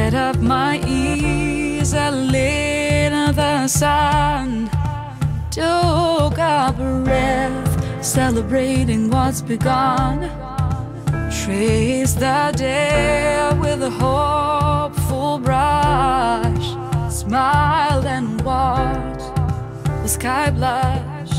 set up my ease, I laid in the sun, took a breath, celebrating what's begun. Traced the day with a hopeful brush, smiled and watched the sky blush.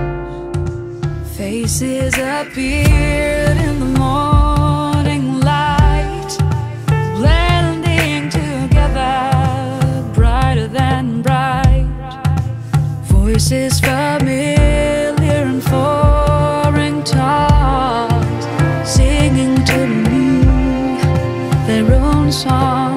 Faces appeared in the morning light, blending together, brighter than bright. Voices familiar and foreign tongues, singing to me their own songs.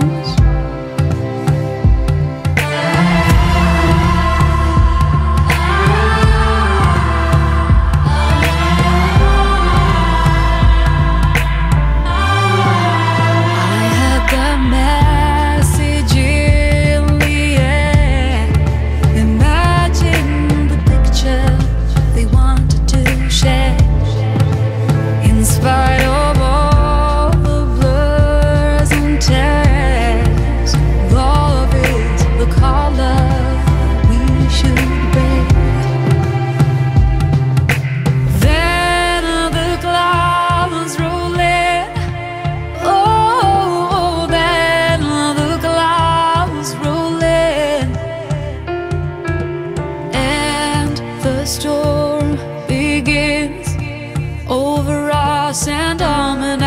The storm begins over us, and